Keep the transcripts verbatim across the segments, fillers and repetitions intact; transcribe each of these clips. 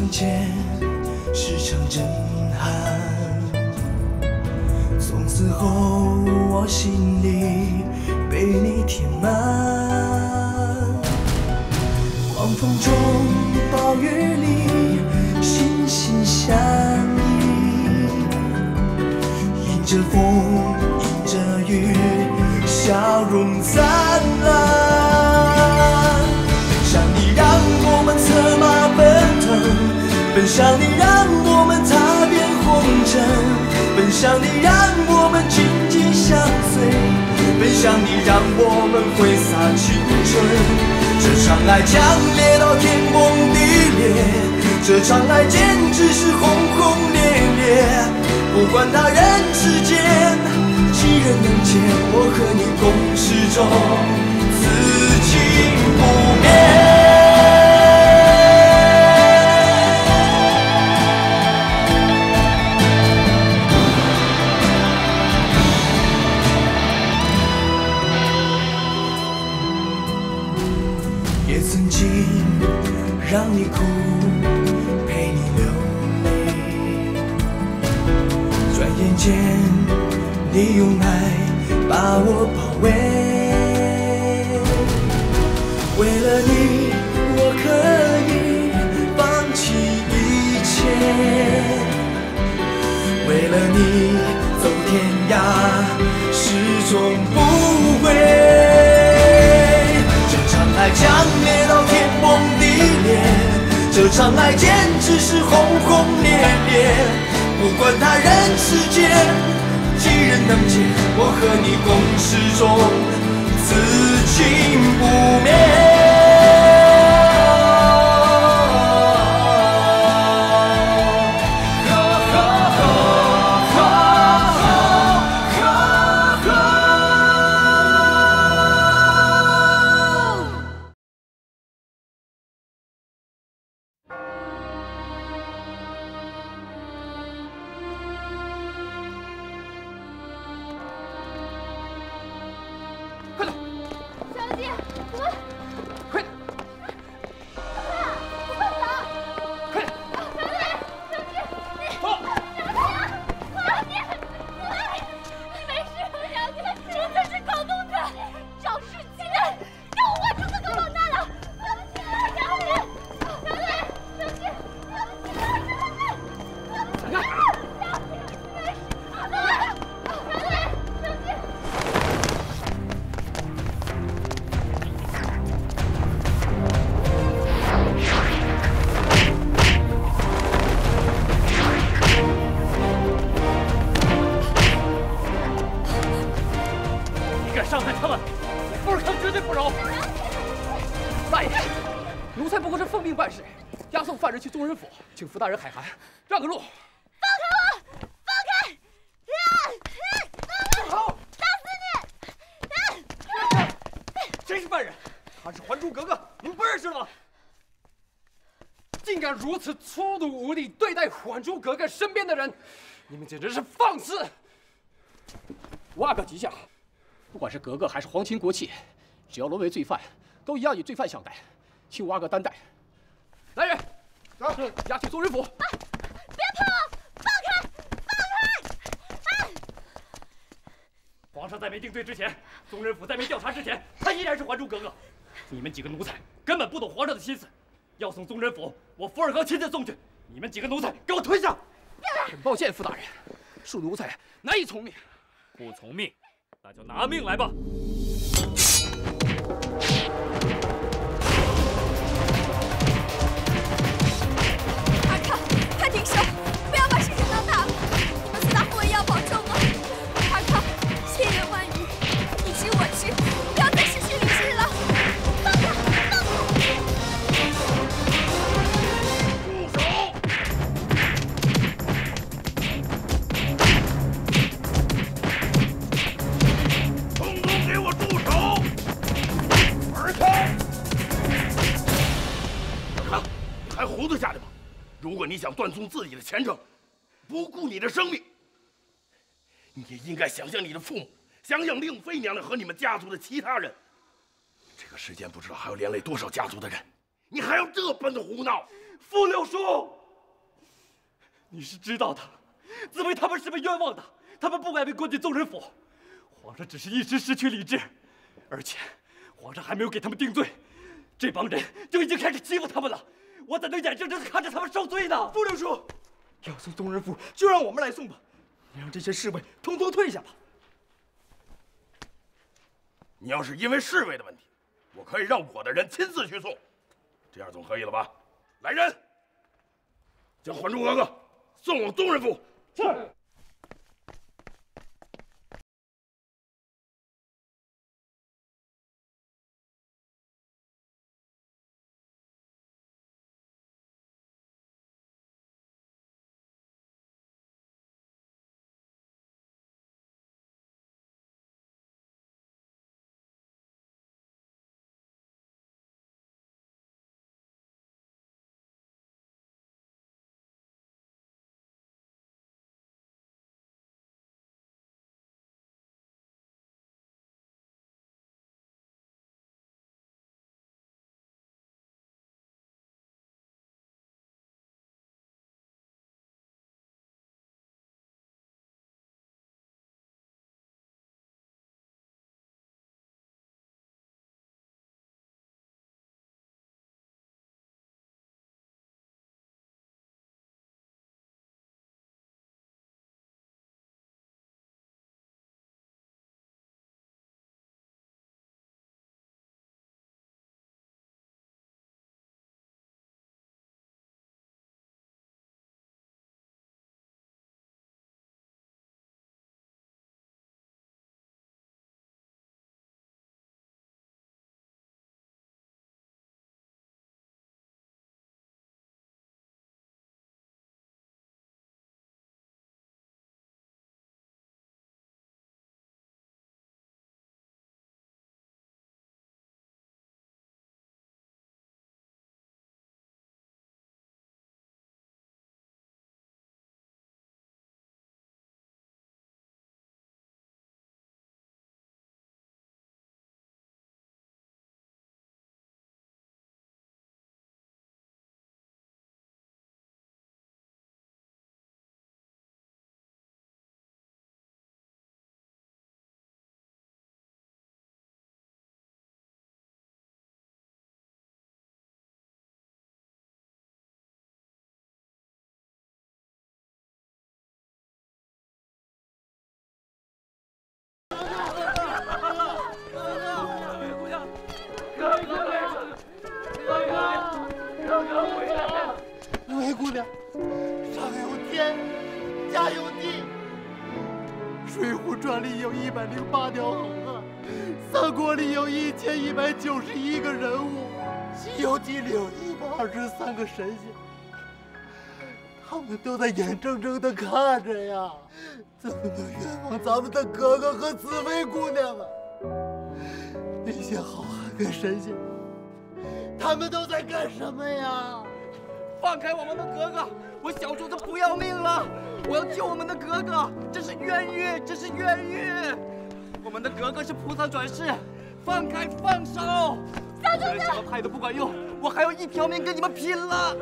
间是场震撼。从此后，我心里被你填满。狂风中，暴雨里，心心相依。迎着风，迎着雨，笑容灿烂。奔向你，让我们策马奔腾；奔向你，让我们踏遍红尘。 奔向你，让我们紧紧相随；奔向你，让我们挥洒青春。这场爱强烈到天崩地裂，这场爱简直是轰轰烈烈。不管他人世间几人能见，我和你共始终，此情不灭。 曾经让你哭，陪你流泪，转眼间你用爱把我包围。为了你，我可以放弃一切；为了你，走天涯，始终不悔。 爱强烈到天崩地裂，这场爱简直是轰轰烈烈。不管他人世间几人能见，我和你共始终，此情不灭。 请福大人海涵，让个路！放开我！放开！住口！打死你！谁是犯人？他是《还珠格格》，你们不认识了吗？竟敢如此粗鲁无礼对待《还珠格格》身边的人，你们简直是放肆！我阿哥急下，不管是格格还是皇亲国戚，只要沦为罪犯，都一样以罪犯相待，请我阿哥担待。来人！ 押去宗人府！啊！ 别碰我！放开！放开！啊！ 皇上在没定罪之前，宗人府在没调查之前，他依然是《还珠格格》。你们几个奴才根本不懂皇上的心思，要送宗人府，我福尔哥亲自送去。你们几个奴才，给我退下！很抱歉，傅大人，恕奴才难以从命。不从命，那就拿命来吧！ 停手！不要把事情闹大了，你们四大护卫要保重啊！阿康，千言万语，你知我知，不要再失去理智了。放开！放开！ 住手！通通给我住手！尔康，尔康，你还活得下来吗？ 如果你想断送自己的前程，不顾你的生命，你也应该想想你的父母，想想令妃娘娘和你们家族的其他人。这个世间不知道还要连累多少家族的人，你还要这般的胡闹！ 傅六叔， 你是知道的，紫薇他们是被冤枉的，他们不该被关进宗人府。皇上只是一时失去理智，而且皇上还没有给他们定罪，这帮人就已经开始欺负他们了。我怎能眼睁睁地看着他们受罪呢？ 傅六叔，要送宗人府就让我们来送吧，你让这些侍卫通通退下吧。 你要是因为侍卫的问题，我可以让我的人亲自去送，这样总可以了吧？来人，将还珠格格送往宗人府。 是。 灰姑娘，上有天，下有地。《水浒传》里有一百零八条好汉，《三国》里有一千一百九十一个人物，《西游记》里有一百二十三个神仙，他们都在眼睁睁地看着呀，怎么能冤枉咱们的格格和紫薇姑娘啊？那些好汉跟神仙，他们都在干什么呀？ 放开我们的格格！我小主子不要命了，我要救我们的格格！这是冤狱，这是冤狱！我们的格格是菩萨转世，放开放手！ 小主子， 什么派都不管用，我还有一条命跟你们拼了！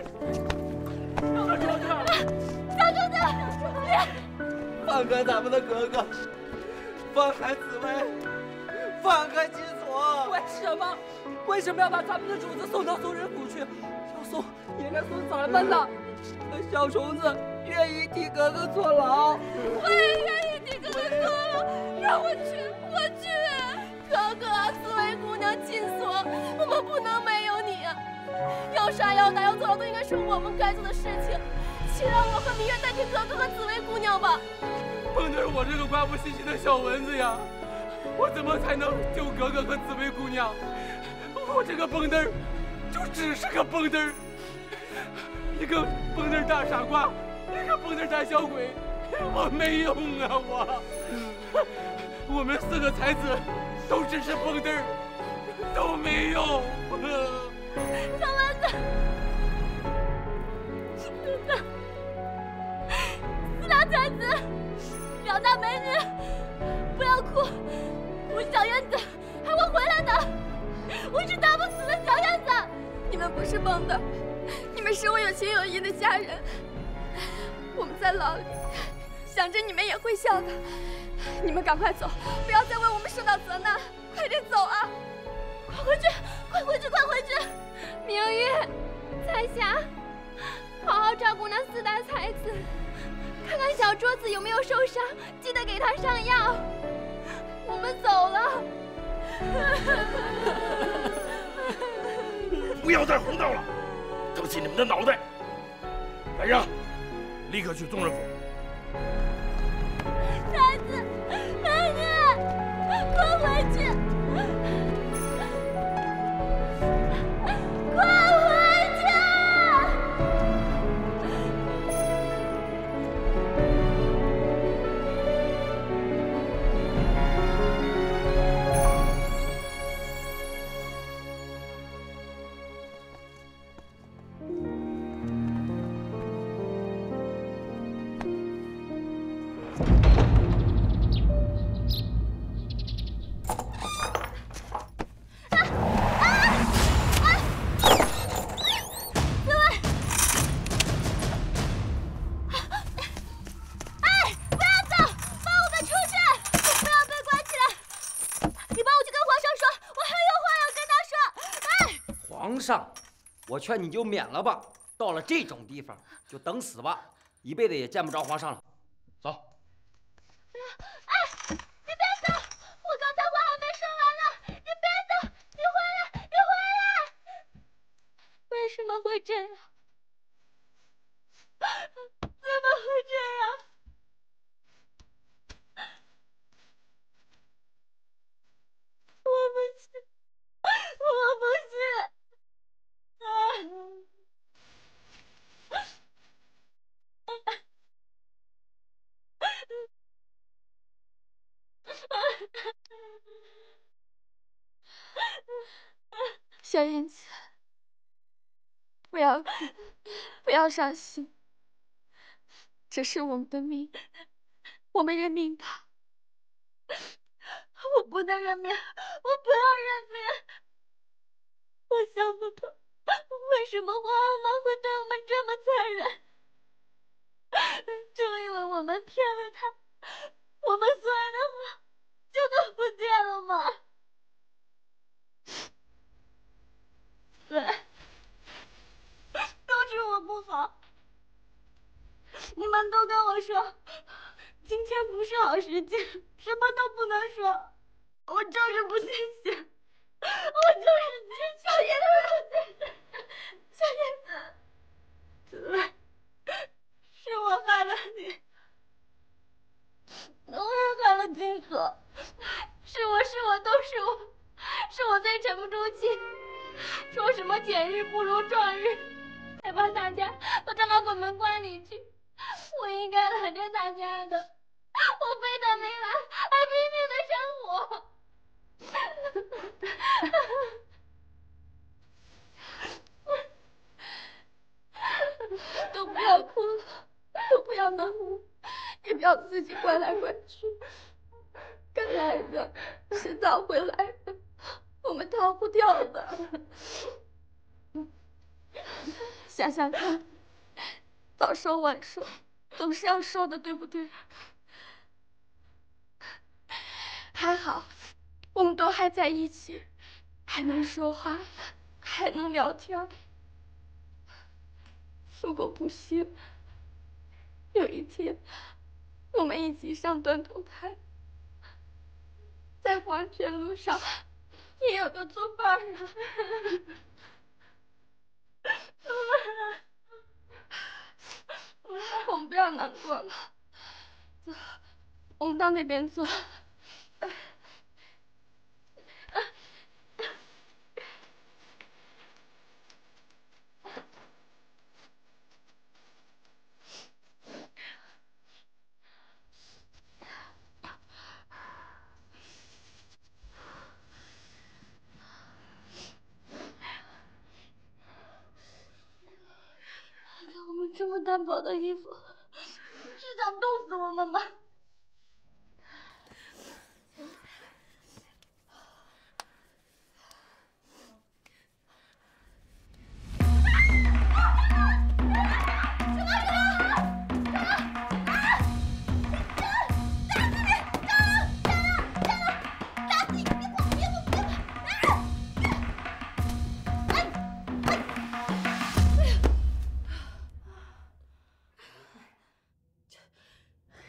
小主子，小主子， 放开咱们的格格，放开紫薇，放开金锁！ 为什么？为什么要把咱们的主子送到宗人府去？要送也该送咱们的。小虫子愿意替格格坐牢， 我也愿意替格格坐牢，让我去，我去。格格，紫薇姑娘，金锁，我们不能没有你啊！要杀要打要坐牢都应该是我们该做的事情，请让我和明月代替格格和紫薇姑娘吧。 蹦跶，我这个寡不兮兮的小蚊子呀，我怎么才能救格格和紫薇姑娘？我这个蹦跶就只是个蹦跶，一个蹦跶大傻瓜，一个蹦跶大小鬼，我没用啊！我，我们四个才子都只是蹦跶，都没用。 小蚊子，哥哥，四大才子，两大美女，不要哭，我小燕子还会回来的。我是打不死的小燕子，你们不是蹦跶，你们是我有情有义的家人。 我们在牢里，想着你们也会笑的。你们赶快走，不要再为我们受到责难，快点走啊！快回去，快回去，快回去！ 明玉、彩霞，好好照顾那四大才子，看看小桌子有没有受伤，记得给他上药。我们走了。 不要再胡闹了，疼死你们的脑袋！来人，立刻去宗人府。 才子，才子，快回去！快回去！ 上，我劝你就免了吧。到了这种地方，就等死吧，一辈子也见不着皇上了。走。 哎，你别走！我刚才话还没说完呢，你别走！你回来，你回来！为什么会这样？怎么会这样？我不信，我不信！ 小燕子，不要哭，不要伤心，这是我们的命，我们认命吧。 我不能认命，我不要认命，我想不通。 为什么皇阿玛会对我们这么残忍？就因为我们骗了他，我们所有的好就都不见了吗？对，都是我不好。你们都跟我说，今天不是好时机，什么都不能说。我就是不信邪，我就是小叶子不信邪。 小燕子，紫薇，是我害了你，都是害了金河，是我是我都是我，是我最沉不住气，说什么前日不如撞日，才把大家都抓到鬼门关里去。我应该拦着大家的，我非但没拦，还拼命的生活。都不要哭了，都不要难过，也不要自己怪来怪去。该来的迟早会来的，我们逃不掉的。 想想看，早说晚说，总是要说的，对不对？还好，我们都还在一起，还能说话，还能聊天。 如果不幸有一天我们一起上断头台，在黄泉路上也有个作伴儿啊！我们不要难过了，走，我们到那边坐。 这么单薄的衣服，是想冻死我们吗？什么时候？什么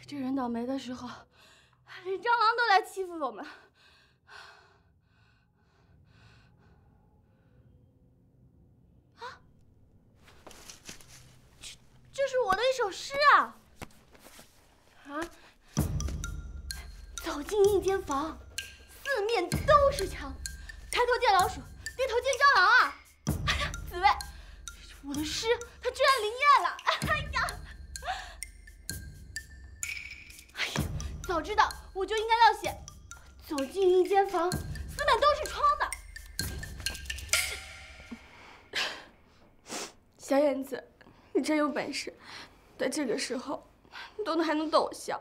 这人倒霉的时候，连蟑螂都来欺负我们。啊，这这是我的一首诗啊！啊，走进一间房，四面都是墙，抬头见老鼠，低头见蟑螂啊！哎呀，紫薇，我的诗它居然灵验了！哎呀！ 早知道我就应该要写：走进一间房，四面都是窗的。小燕子，你真有本事，在这个时候，你都能还能逗我笑。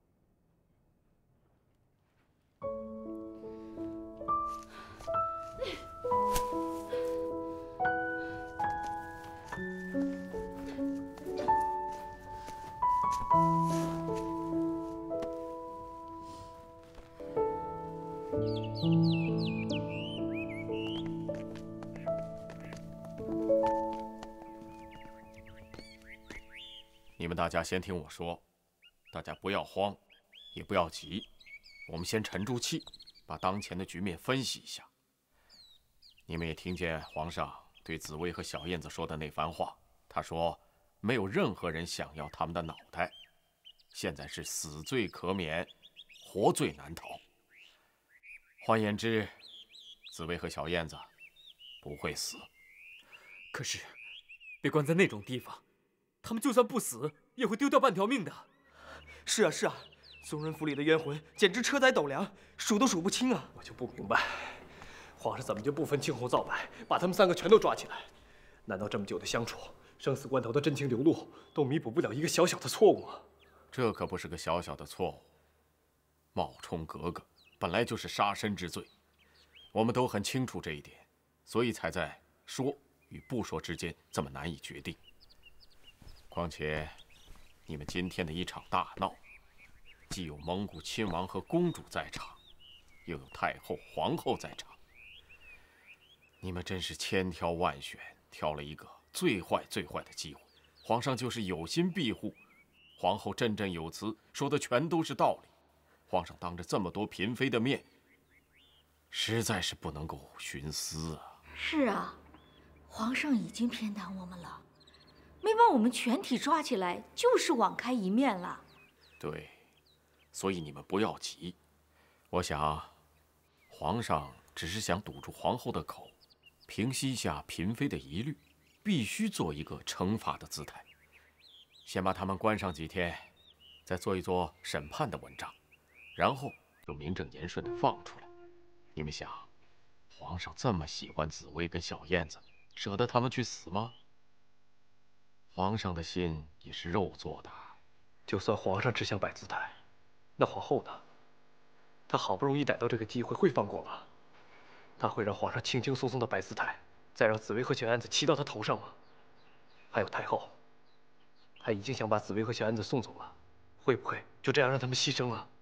你们大家先听我说，大家不要慌，也不要急，我们先沉住气，把当前的局面分析一下。你们也听见皇上对紫薇和小燕子说的那番话，他说没有任何人想要他们的脑袋，现在是死罪可免，活罪难逃。换言之，紫薇和小燕子不会死。 可是，被关在那种地方，他们就算不死，也会丢掉半条命的。 是啊是啊，宗人府里的冤魂简直车载斗量，数都数不清啊！ 我就不明白，皇上怎么就不分青红皂白，把他们三个全都抓起来？难道这么久的相处，生死关头的真情流露，都弥补不了一个小小的错误吗？ 这可不是个小小的错误。冒充格格本来就是杀身之罪，我们都很清楚这一点，所以才在说与不说之间这么难以决定。况且，你们今天的一场大闹，既有蒙古亲王和公主在场，又有太后、皇后在场，你们真是千挑万选，挑了一个最坏最坏的机会。皇上就是有心庇护，皇后振振有词，说的全都是道理。皇上当着这么多嫔妃的面，实在是不能够徇私啊！ 是啊，皇上已经偏袒我们了，没把我们全体抓起来，就是网开一面了。 对，所以你们不要急。我想，皇上只是想堵住皇后的口，平息一下嫔妃的疑虑，必须做一个惩罚的姿态。先把他们关上几天，再做一做审判的文章，然后就名正言顺地放出来。你们想，皇上这么喜欢紫薇跟小燕子，舍得他们去死吗？皇上的心也是肉做的。 就算皇上只想摆姿态，那皇后呢？她好不容易逮到这个机会，会放过吗？她会让皇上轻轻松松的摆姿态，再让紫薇和小燕子骑到她头上吗？还有太后，她已经想把紫薇和小燕子送走了，会不会就这样让他们牺牲了？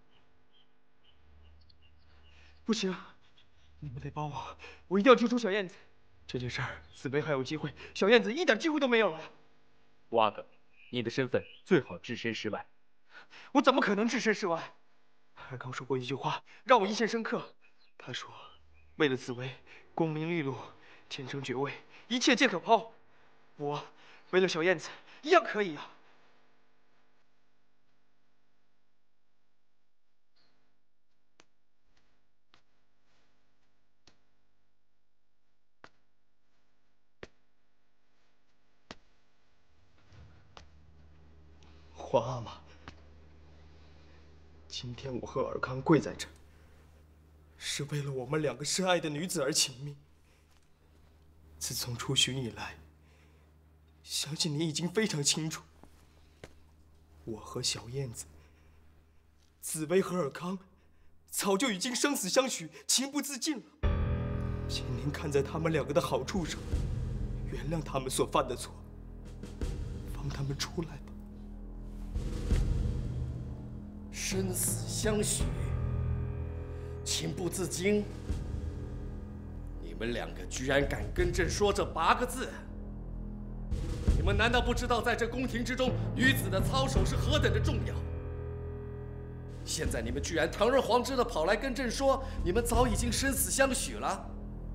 不行，你们得帮我，我一定要救出小燕子。这件事儿，紫薇还有机会，小燕子一点机会都没有了。 五阿哥，你的身份最好置身事外。 我怎么可能置身事外？尔康说过一句话，让我印象深刻。他说：“为了紫薇，功名利禄，天生爵位，一切皆可抛。我为了小燕子，一样可以啊。”皇阿玛，今天我和尔康跪在这儿，是为了我们两个深爱的女子而请命。自从出巡以来，相信你已经非常清楚，我和小燕子、紫薇和尔康，早就已经生死相许，情不自禁了。请您看在他们两个的好处上，原谅他们所犯的错，放他们出来吧。 生死相许，情不自禁。你们两个居然敢跟朕说这八个字！你们难道不知道，在这宫廷之中，女子的操守是何等的重要？ 现在你们居然堂而皇之的跑来跟朕说，你们早已经生死相许了。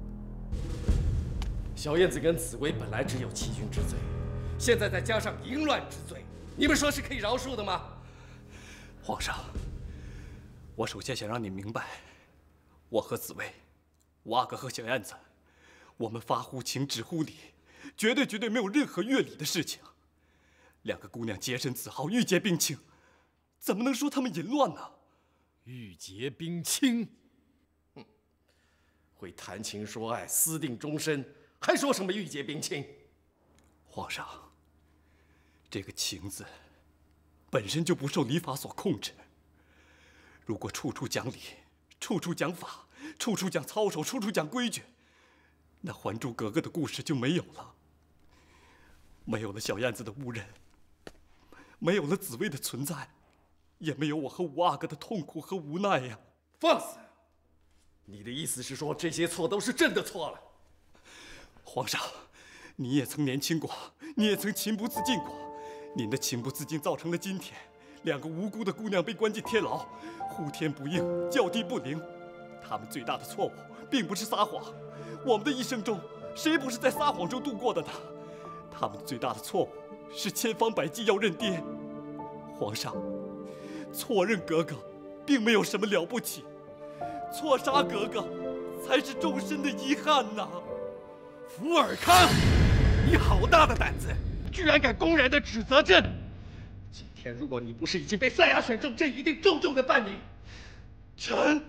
小燕子跟紫薇本来只有欺君之罪，现在再加上淫乱之罪，你们说是可以饶恕的吗？ 皇上，我首先想让你明白，我和紫薇、五阿哥和小燕子，我们发乎情，止乎礼，绝对绝对没有任何越礼的事情。两个姑娘洁身自好，玉洁冰清，怎么能说她们淫乱呢？ 玉洁冰清，哼，会谈情说爱，私定终身，还说什么玉洁冰清？ 皇上，这个情字本身就不受礼法所控制。如果处处讲理，处处讲法，处处讲操守，处处讲规矩，那《还珠格格》的故事就没有了，没有了小燕子的误认，没有了紫薇的存在，也没有我和五阿哥的痛苦和无奈呀！ 放肆！你的意思是说，这些错都是朕的错了？ 皇上，你也曾年轻过，你也曾情不自禁过，您的情不自禁造成了今天两个无辜的姑娘被关进天牢，呼天不应，叫地不灵。他们最大的错误并不是撒谎，我们的一生中谁不是在撒谎中度过的呢？他们最大的错误是千方百计要认爹。皇上，错认格格并没有什么了不起，错杀格格才是终身的遗憾呐！ 福尔康，你好大的胆子，居然敢公然的指责朕！今天如果你不是已经被赛亚选中，朕一定重重的办你。臣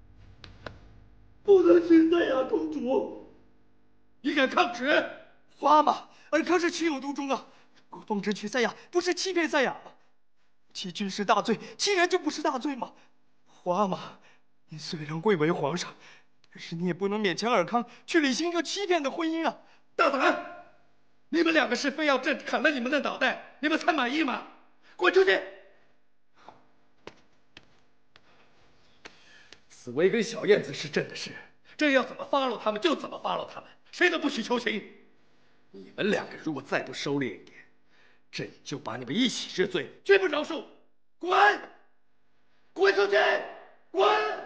不能娶赛亚公主，你敢抗旨？ 皇阿玛，尔康是情有独钟啊！果奉旨娶赛亚，不是欺骗赛亚吗？欺君是大罪，欺人就不是大罪吗？皇阿玛，您虽然贵为皇上，但是你也不能勉强尔康去履行一个欺骗的婚姻啊！ 大胆！你们两个是非要朕砍了你们的脑袋，你们才满意吗？滚出去！紫薇跟小燕子是朕的事，朕要怎么发落他们就怎么发落他们，谁都不许求情。你们两个如果再不收敛一点，朕就把你们一起治罪，绝不饶恕！滚！滚出去！滚！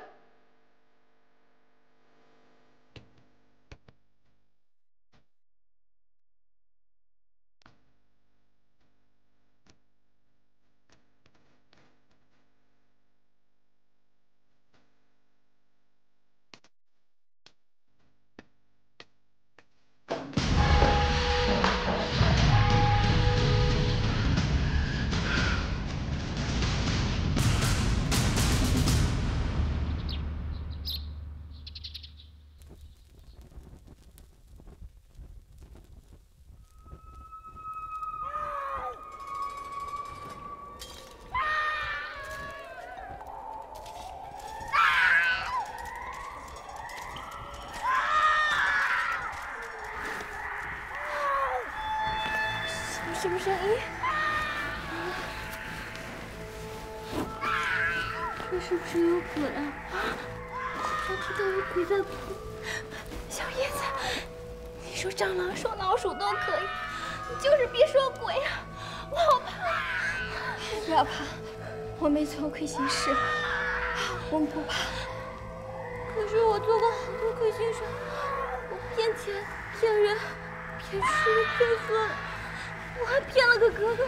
什么声音？这是不是有鬼啊？我听到有鬼在哭。小叶子，你说蟑螂说老鼠都可以，你就是别说鬼啊！我好怕。不要怕，我没做亏心事，我们不怕。可是我做过好多亏心事，我骗钱、骗人、骗吃骗喝。我还骗了个格格。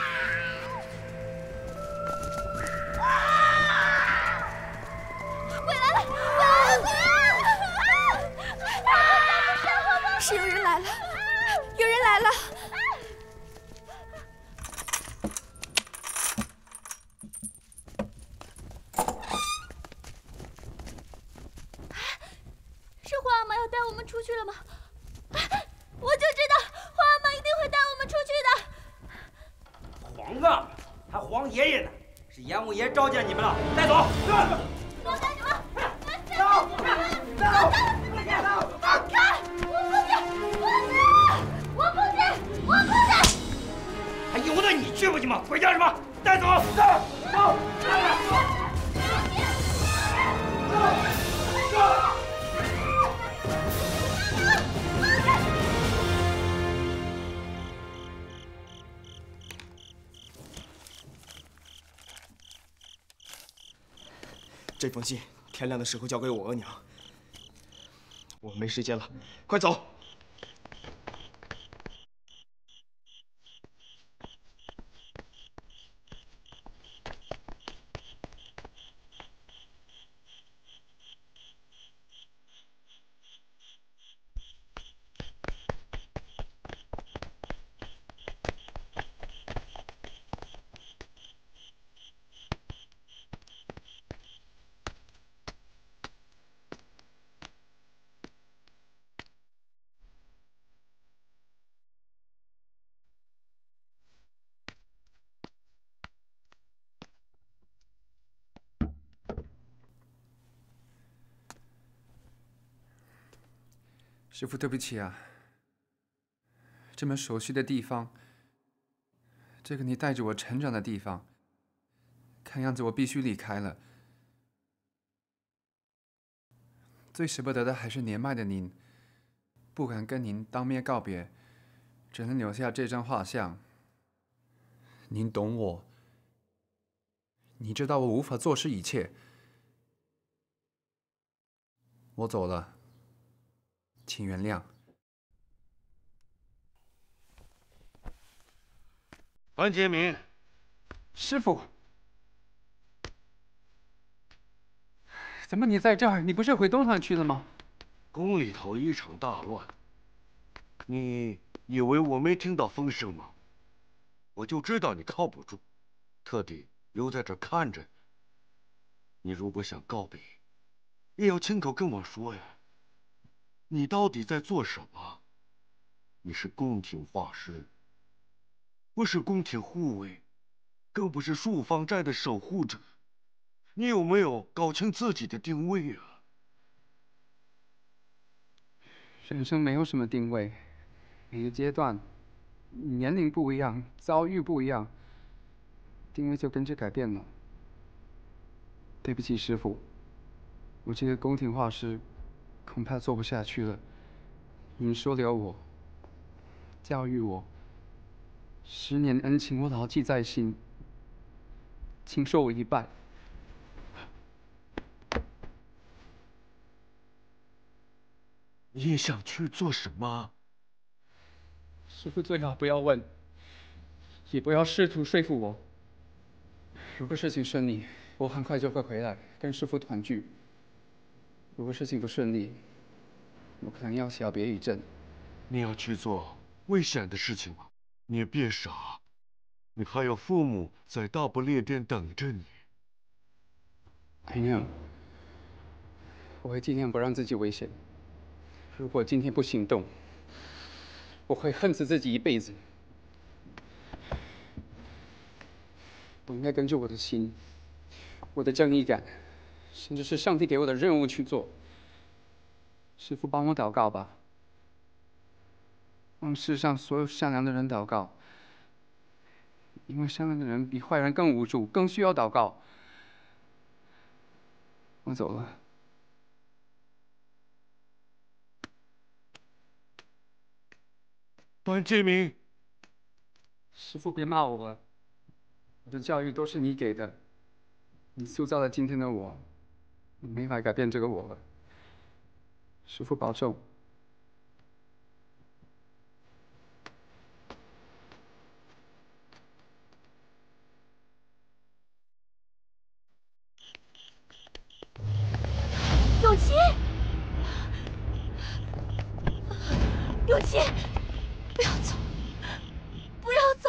鬼来了！鬼来了！是有人来了！有人来了！是皇阿玛要带我们出去了吗？我就知道皇阿玛一定会带我们出去的。 皇上，还皇爷爷呢！是阎王爷召见你们了，带走。 我带你们，走，走，走，放开！我不去，不去，我不去，我不去！ 还由得你去不去吗？鬼叫什么？带走，走，走，走，走。 这封信天亮的时候交给我额娘。我没时间了，快走！ 师父，对不起啊，这么熟悉的地方，这个你带着我成长的地方，看样子我必须离开了。最舍不得的还是年迈的您，不敢跟您当面告别，只能留下这张画像。您懂我，你知道我无法坐视一切。我走了。 请原谅， 樊杰明， 师傅，怎么你在这儿？你不是回东厂去了吗？ 宫里头一场大乱，你以为我没听到风声吗？我就知道你靠不住，特地留在这儿看着你。你如果想告别，也要亲口跟我说呀。 你到底在做什么？你是宫廷画师，不是宫廷护卫，更不是树芳寨的守护者。你有没有搞清自己的定位啊？ 人生没有什么定位，每个阶段，年龄不一样，遭遇不一样，定位就跟着改变了。对不起，师傅，我这个宫廷画师。 恐怕做不下去了。您收留我，教育我，十年恩情我牢记在心，请受我一拜。 你想去做什么？ 师父最好不要问，也不要试图说服我。如果事情顺利，我很快就会回来跟师父团聚。 如果事情不顺利，我可能要小别一阵。 你要去做危险的事情吗？你也别傻，你还有父母在大不列颠等着你。 I know， 我会尽量不让自己危险。如果今天不行动，我会恨死自己一辈子。我应该跟着我的心，我的正义感。 甚至是上帝给我的任务去做。师父帮我祷告吧，帮世上所有善良的人祷告，因为善良的人比坏人更无助，更需要祷告。我走了。 樊杰明， 师父别骂我了，我的教育都是你给的，你塑造了今天的我。 你没法改变这个我了，师父保重。 永琪，永琪，不要走，不要走！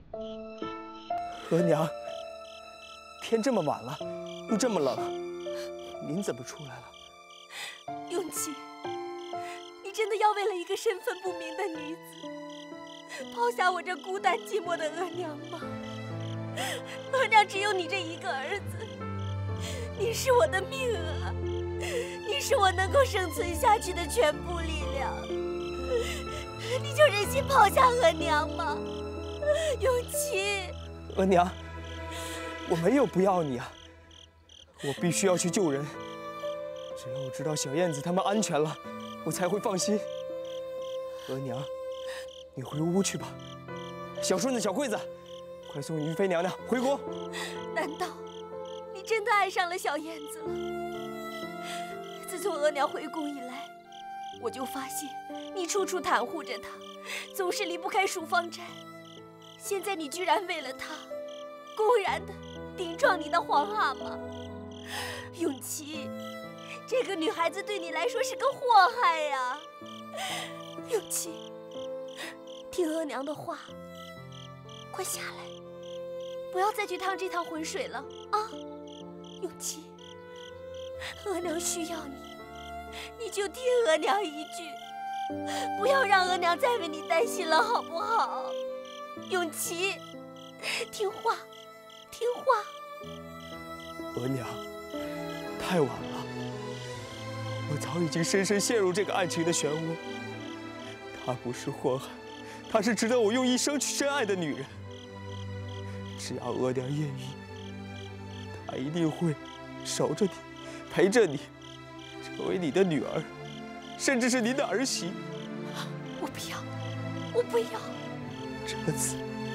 额娘，天这么晚了，又这么冷。 您怎么出来了？ 永琪，你真的要为了一个身份不明的女子，抛下我这孤单寂寞的额娘吗？额娘只有你这一个儿子，你是我的命啊！你是我能够生存下去的全部力量，你就忍心抛下额娘吗？永琪， 额娘，我没有不要你啊。 我必须要去救人，只要我知道小燕子他们安全了，我才会放心。额娘，你回屋去吧。小顺子、小桂子，快送云妃娘娘回国。 难道你真的爱上了小燕子了。自从额娘回宫以来，我就发现你处处袒护着她，总是离不开淑芳斋。现在你居然为了她，公然的顶撞你的皇阿玛。永琪，这个女孩子对你来说是个祸害呀！永琪，听额娘的话，快下来，不要再去趟这趟浑水了啊！永琪，额娘需要你，你就听额娘一句，不要让额娘再为你担心了，好不好？永琪，听话，听话。 额娘，太晚了，我早已经深深陷入这个爱情的漩涡。她不是祸害，她是值得我用一生去深爱的女人。只要额娘愿意，她一定会守着你，陪着你，成为你的女儿，甚至是您的儿媳。 我不要，我不要。 这次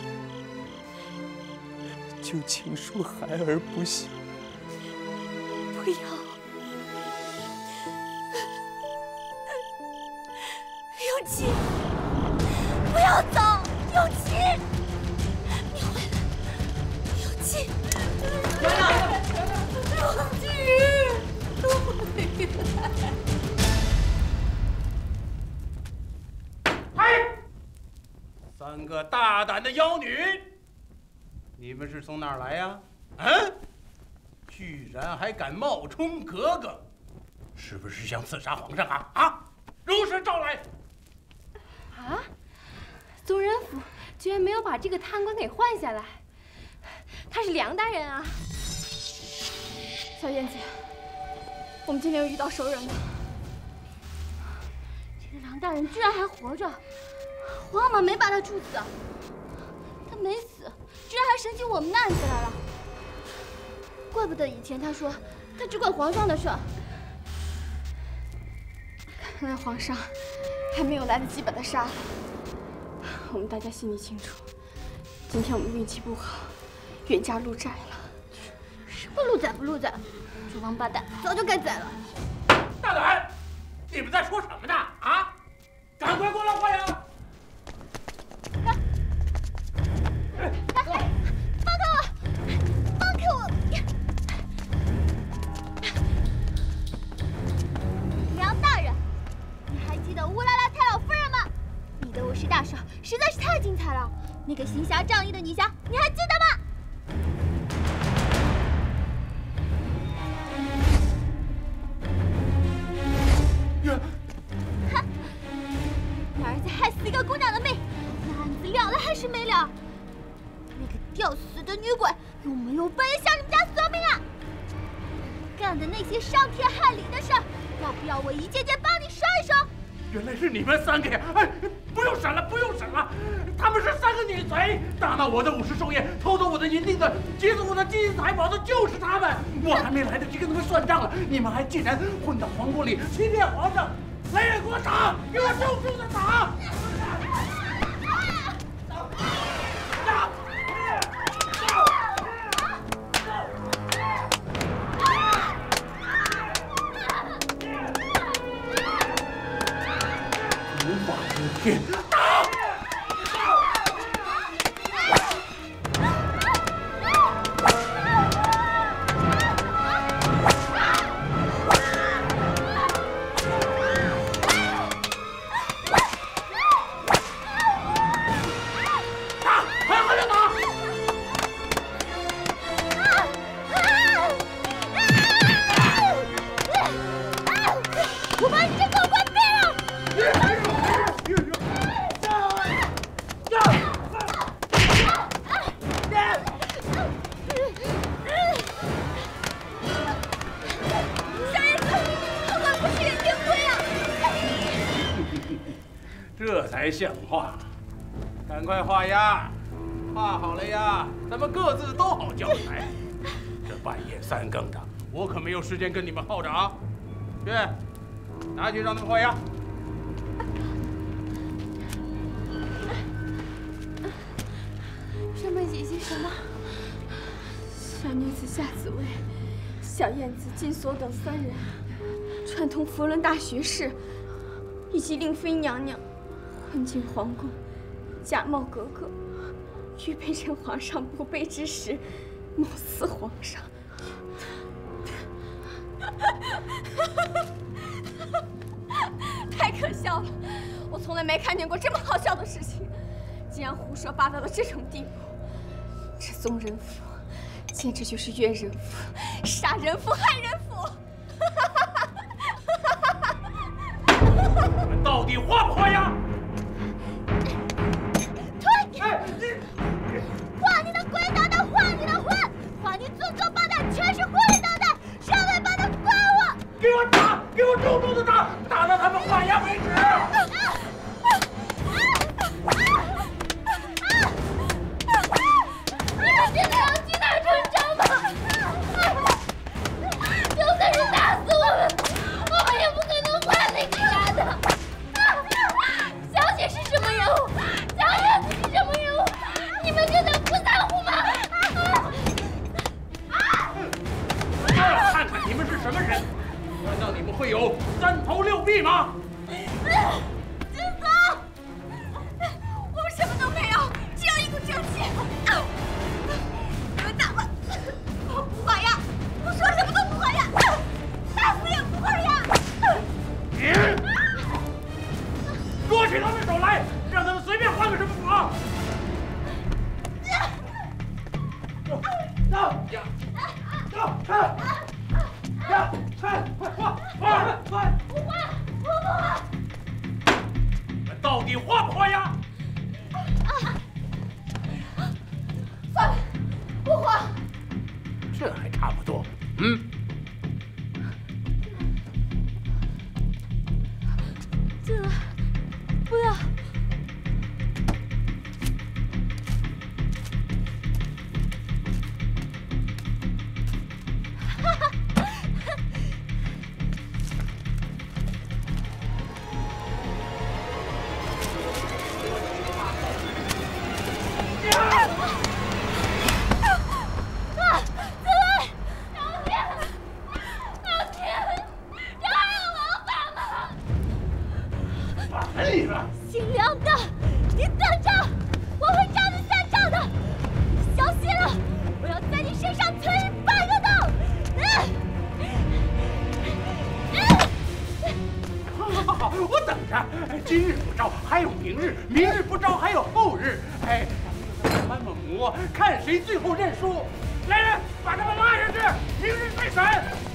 就请恕孩儿不孝。 不要，永琪，不要走，永琪，你回来，永琪，永琪，回来。 嗨，三个大胆的妖女，你们是从哪儿来呀？嗯？居然还敢冒充格格，是不是想刺杀皇上啊？啊！如实招来。 啊！宗人府居然没有把这个贪官给换下来，他是梁大人啊！ 小燕姐，我们今天又遇到熟人了。 这个梁大人居然还活着，皇阿玛没把他处死，他没死，居然还审起我们的案子来了。怪不得以前他说他只管皇上的事儿。 看来皇上还没有来得及把他杀了。我们大家心里清楚，今天我们运气不好，冤家路窄了。 什么路窄不路窄？这王八蛋早就该宰了。 大胆！你们在说什么呢？啊！赶快过来换人！ 放开我！放开我！梁大人，你还记得乌拉拉太老夫人吗？你的武士大手实在是太精彩了。那个行侠仗义的女侠，你还记得吗？哼！你儿子害死一个姑娘的命，那案子了了还是没了？那个吊死的女鬼有没有本事向你们家索命啊？干的那些伤天害理的事儿，要不要我一件件帮你说一说？ 原来是你们三个呀！哎，不用审了，不用审了，他们是三个女贼，大闹我的武士寿宴，偷走我的银锭子，劫走我的金银财宝的就是他们。我还没来得及跟他们算账了，你们还竟然混到皇宫里欺骗皇上！来人，给我打！给我重重的打！无法无天，打！这才像话！赶快画押，画好了呀，咱们各自都好交代。这半夜三更的，我可没有时间跟你们耗着啊！去，拿去让他们画押。 上面写些什么？小女子夏紫薇， 小燕子、金锁等三人，串通佛伦大学士以及令妃娘娘，混进皇宫，假冒格格，预备趁皇上不备之时，谋死皇上。太可笑了！我从来没看见过这么好笑的事情，竟然胡说八道到这种地步。这宗人府，简直就是冤人府、杀人府、害人府！ 你们到底花不花呀？ 退你！花你的鬼捣蛋，花你的混，花你祖宗八代全是狐狸捣蛋，上来把他关我！ 给我打！给我重重的打，打到他们换牙为止！ 你们现在要去哪儿成长吗？就算是打死我们，我们也不可能还那个丫的。小姐是什么人物？小燕子是什么人物？你们真的不在乎吗？ 我倒要看看你们是什么人！难道你们会有三头六臂吗？ 金总，我们什么都没有，只有一股正气。你们打吧，我不还牙，我说什么都不还牙，打死也不还牙。 你，捉起他们手来，让他们随便换个什么法。走，走，看。呀！快快快快快！ 不花，我不花。 你们到底花不花呀？ 算了，不花。 这还差不多。嗯。 进来，不要。姓梁的，你等着，我会照你下诏的。小心了，我要在你身上刺一百个洞。 好好好，我等着。今日不招，还有明日；明日不招，还有后日。哎，慢慢磨，看谁最后认输。来人，把他们拉下去，明日再审。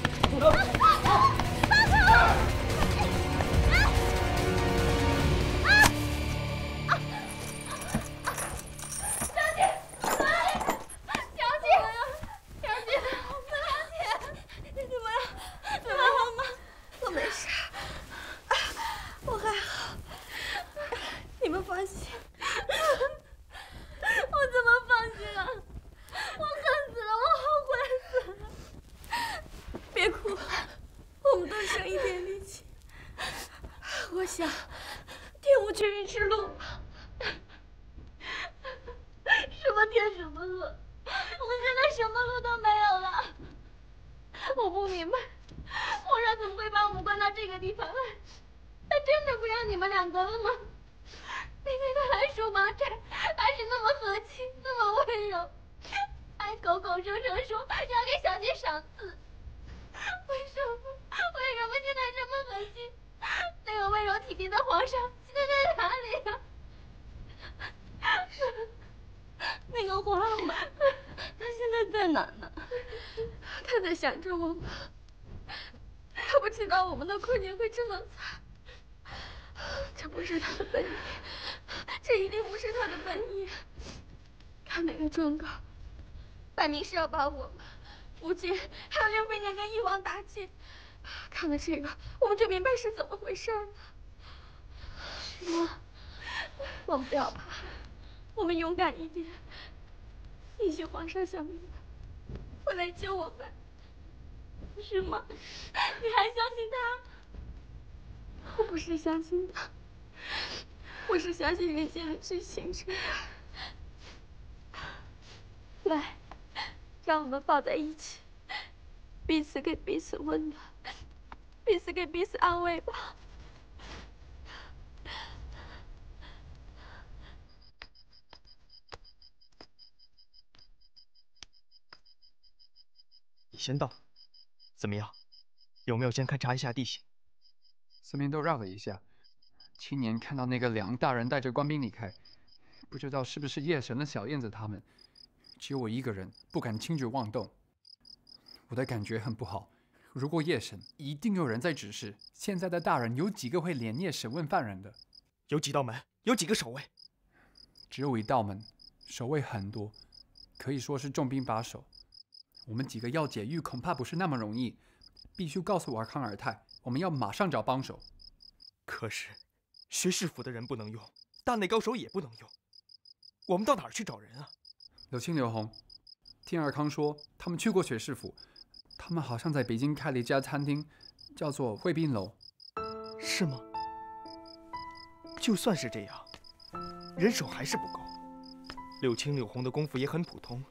想着我们，他不知道我们的困境会这么惨。这不是他的本意，这一定不是他的本意。看那个状告，摆明是要把我们、福晋还有令妃娘娘一网打尽。看了这个，我们就明白是怎么回事了。是吗？我们不要怕，我们勇敢一点。也许皇上想明白，会来救我们。是吗？你还相信他？我不是相信他，我是相信人间的知情真爱。来，让我们抱在一起， 彼此给彼此温暖，彼此给彼此安慰吧。 你先到，怎么样？有没有先勘察一下地形？ 四面都绕了一下，亲眼看到那个梁大人带着官兵离开，不知道是不是夜神的小燕子他们。只有我一个人，不敢轻举妄动。我的感觉很不好。如果夜神，一定有人在指示。现在的大人有几个会连夜审问犯人的？ 有几道门？有几个守卫？ 只有一道门，守卫很多，可以说是重兵把守。我们几个要解狱，恐怕不是那么容易。必须告诉尔康尔泰，我们要马上找帮手。 可是，学士府的人不能用，大内高手也不能用，我们到哪儿去找人啊？ 柳青、柳红，听尔康说，他们去过学士府，他们好像在北京开了一家餐厅，叫做贵宾楼。 是吗？就算是这样，人手还是不够。柳青、柳红的功夫也很普通，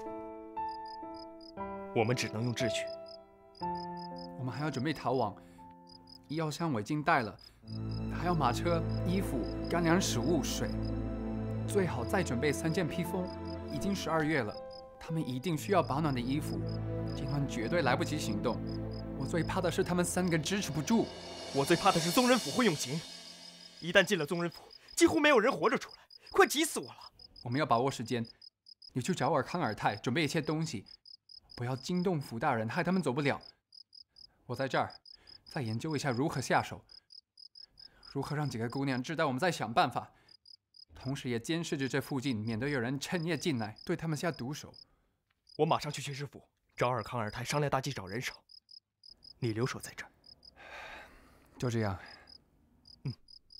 我们只能用智取。 我们还要准备逃亡，医药箱我已经带了，还要马车、衣服、干粮、食物、水，最好再准备三件披风。已经十二月了，他们一定需要保暖的衣服，今晚绝对来不及行动。我最怕的是他们三个支持不住。 我最怕的是宗人府会用刑，一旦进了宗人府，几乎没有人活着出来，快急死我了。 我们要把握时间，你去找尔康尔泰，准备一些东西，不要惊动府大人，害他们走不了。我在这儿，再研究一下如何下手，如何让几个姑娘知道我们在想办法，同时也监视着这附近，免得有人趁夜进来对他们下毒手。 我马上去学士府找尔康尔泰商量大计，找人手。你留守在这儿。 就这样。 嗯。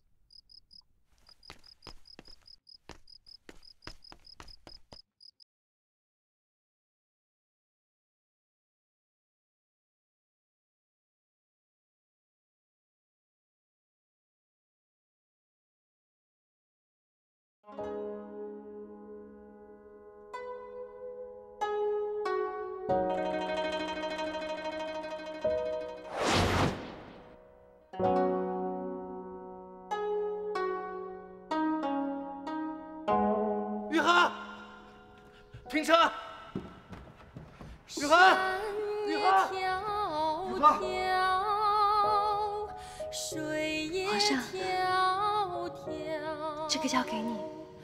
玉涵，停车！玉涵，玉涵，玉涵！ 皇上，这个交给你，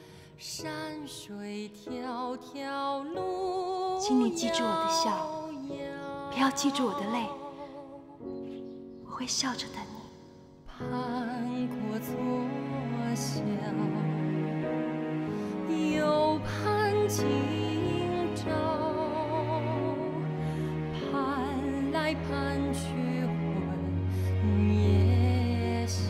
请你记住我的笑，不要记住我的泪，我会笑着等你。 盼过错笑，又盼今朝，盼来盼去魂夜宵。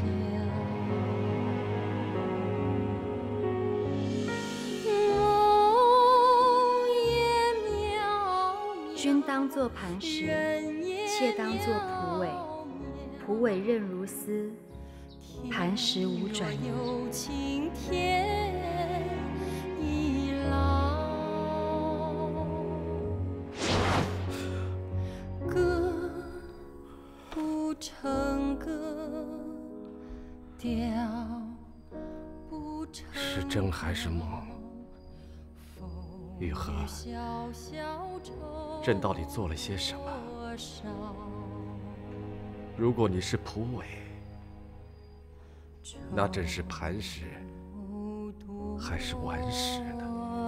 君当作磐石，妾当作蒲苇。蒲苇韧如丝，磐石无转移。 歌不成歌，调不成。 是真还是梦？玉和，朕到底做了些什么？如果你是蒲苇，那朕是磐石，还是顽石呢？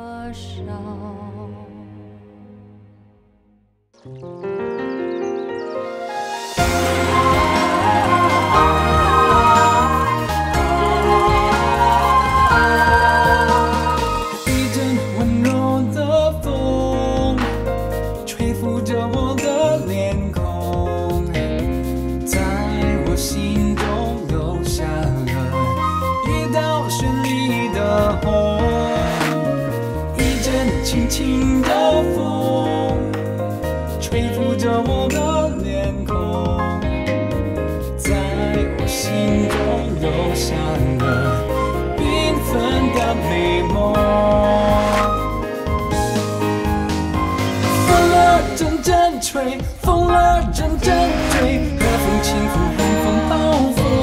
一阵温柔的风，吹拂着我的脸孔，在我心中留下了一道绚丽的红。一阵轻轻的风，吹拂着我的脸孔，在我心中留下了缤纷的美梦。风儿阵阵吹，风儿阵阵吹，和风轻拂，寒风暴风。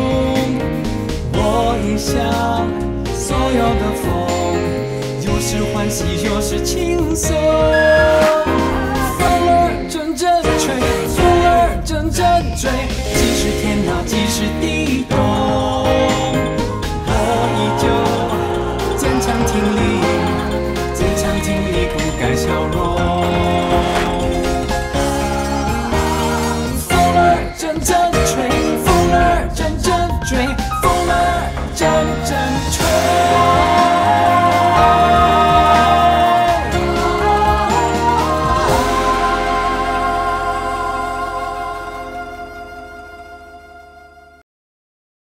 我饮下所有的风，有时欢喜，有时轻松。